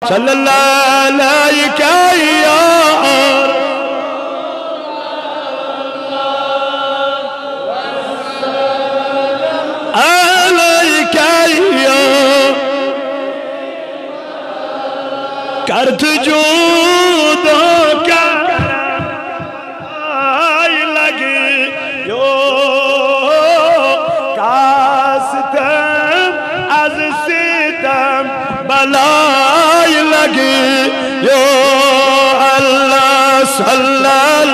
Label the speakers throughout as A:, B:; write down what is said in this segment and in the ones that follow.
A: صلی اللہ علیہ یا کرت جو دو کرائی لگی یو کاستم از ستم بلائی لگی یو اللہ صلی اللہ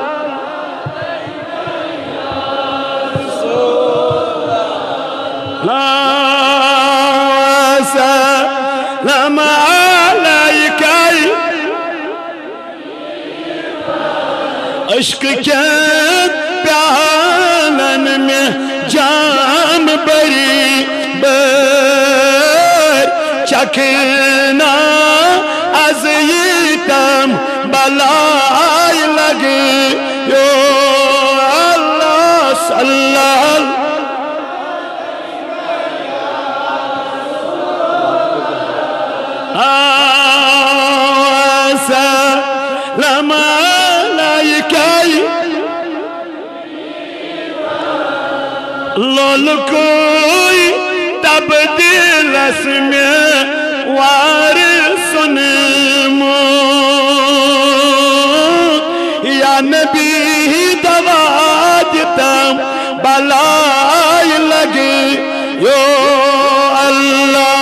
A: وسلم عشق کے پیالن میں جام بری بر چکنا از یتم بلائی لگی یو اللہ صلی اللہ وسلم لول کوئی تبدیل اس میں وارثن مو یا نبی دواجتم بلائی لگی یو اللہ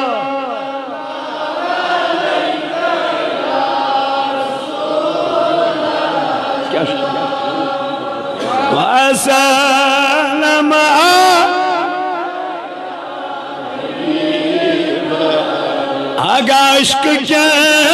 A: وسلم آگا عشق کے